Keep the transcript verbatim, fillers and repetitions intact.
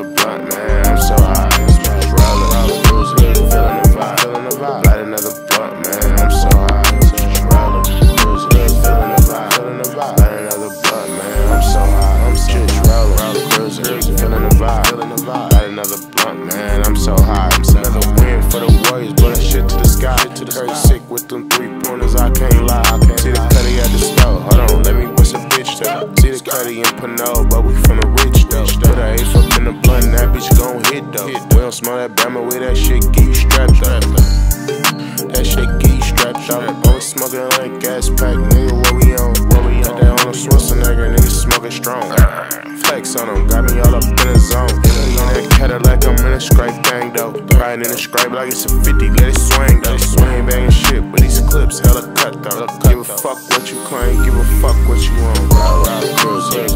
blunt, man, I'm so high. Just rollin', cruising, feelin' the vibe, feelin' the vibe. Light another blunt, man, I'm so high. Just rollin', cruising, feelin' the vibe, feelin' the vibe. Light another blunt, man, I'm so high. I'm just rollin', cruising, feelin' the vibe, feelin' the vibe. Light another blunt, man, I'm so high. Another win for the Warriors, blowin' shit to the sky. Curry sick with them three pointers, I can't lie. See the cutty at the stove, hold on, let me bust a bitch though. See the cutty in Pinot, but we from the rich though. Put a eighth up in the blunt, that bitch gon' hit though. We don't smell that Bama with that shit, get you strapped up. That shit get you strapped up. Always smoking like gas pack, nigga, what we on? What we on? That on a Schwarzenegger, nigga smoking strong. Flex on them, got me all up in the zone. In that Cadillac, I'm in a scrape thing though. Riding in a scrape like it's a fifty, let it swing though. Swing banging shit, but these clips hella cut though. Give a fuck what you claim, give a fuck what you want. Ride, ride, cruising.